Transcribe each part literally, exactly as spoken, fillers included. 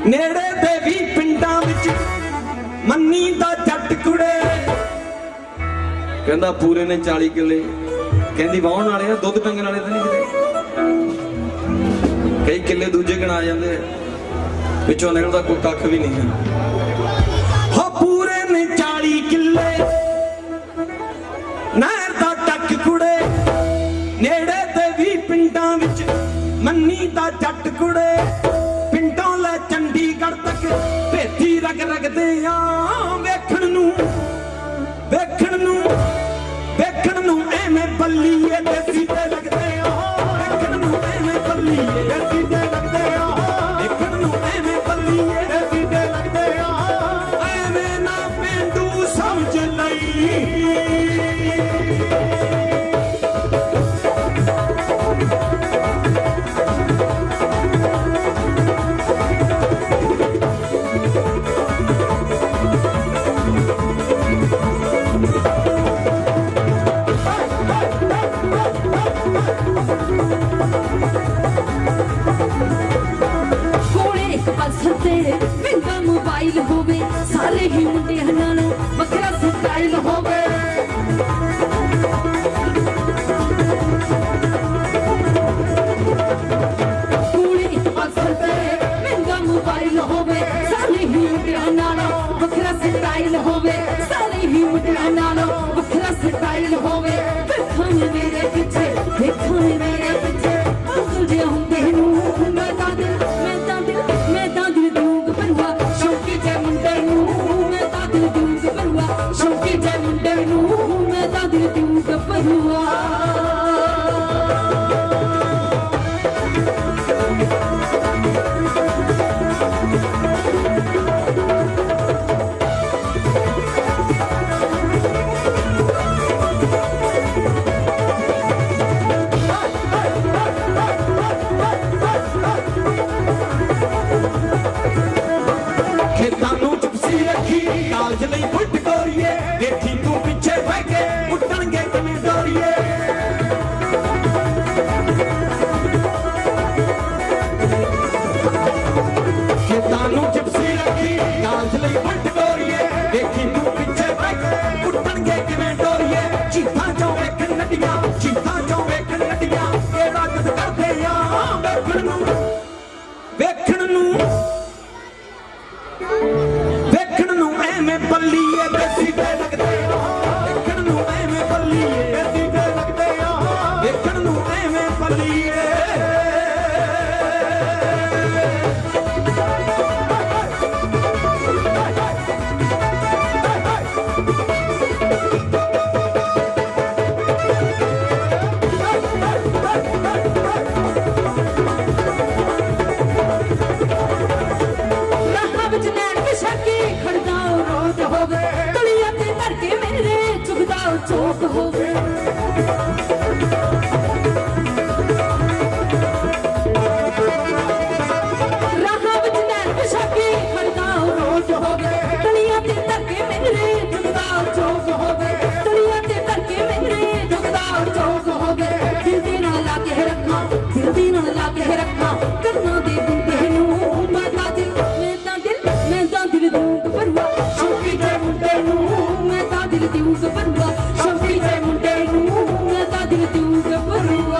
नेड़े दे भी पिंडां विच मन्नी दा जट कुड़े कहंदा पूरे ने चाली किले कहंदी वाहण वाले आ दुध टंगण वाले तां नहीं किते कई किले दूजे गिना जांदे विचों निकलदा कोई कख भी नहीं है हो पूरे ने चाली किले नहर दा टक कुड़े नेड़े दे भी पिंडां विच मन्नी दा जट कुड़े पिंडों ले चंडीगढ़ तक भेती रग रगदे आ वेखण नूं वेखण नूं वेखण नूं एवें बल्लीए देसी ते लगदे आ वेखण नूं एवें बल्लीए देसी ते लगदे आ वेखण नूं एवें बल्लीए देसी ते लगदे आ एवें ना पेंडू समझ लई मोबाइल होवे सारे ही मुंडे नाल वखरा स्टाइल होवे पूरे अक्सर ते महंगा मोबाइल होवे सारे ही मुंडे नाल वखरा स्टाइल होवे सारे ही मुंडे नाल वखरा स्टाइल होवे देखो मेरे पीछे देखो मेरे पीछे अंकल जे हुंदे नूं मैं ता दिल मैं ता दिल मैं ता दिल दूंग परवा शौकी जे मुंडे नूं मैं ता दिल दूंग परवा शौकी जे मुंडे नूं मैं ता दिल दूंग परवा चौक हो गए राह विच नैन विछाकी खड़काओ रोज हो गए तलियां ते धक्के मेरे झुकदाओ चौक हो गए तलियां ते धक्के मेरे झुकदाओ चौक हो गए दिल दे नाल ला के रखा दिल दे नाल ला के रखा करना दे बुंदे नूं मैं ता दिल मैं ता दिल मैं ता दिल दूंग परवा शौकी जे मुंडे नूं मैं ता दिल दूंग परवा शौकी जे मुंडे नूं मैं ता दिल दूंग परवा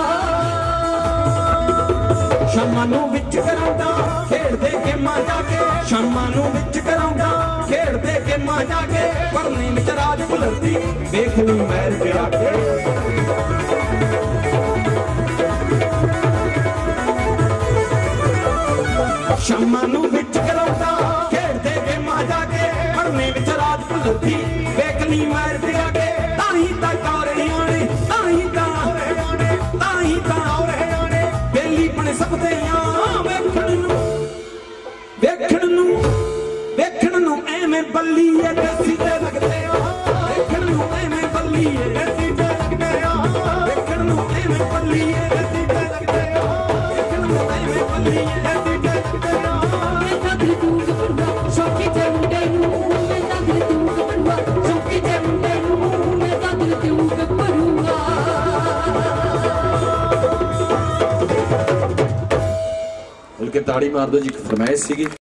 शामां नूं विच करांदा खेड़दे गेमां जाके शामां नूं विच करांदा खेड़दे गेमां जाके परनी विच राज बुलंदी देख लूं मैर ते आके शामां नूं विच करांदा खेड़दे गेमां जाके परनी विच राज बुलंदी देख ली मैर ते आके ताही ता कौरे आने ताही ता आने ताही ता औरे आने बेली बने सकदे आ वेखण नूं वेखण नूं वेखण नूं एवें बल्लीए देसी ते लगदे आ वेखण नूं एवें बल्लीए देसी ते लगदे आ वेखण नूं एवें बल्लीए देसी ते लगदे आ वेखण नूं एवें बल्लीए देसी ते लगदे आ मैं ता दिल दूंग परवा शौकी जे मुंडे नूं मैं ता दिल दूंग परवा शौकी जे मुंडे नूं मैं ता दिल दूंग परवा ताड़ी मार दो जी, फरमाइश सी।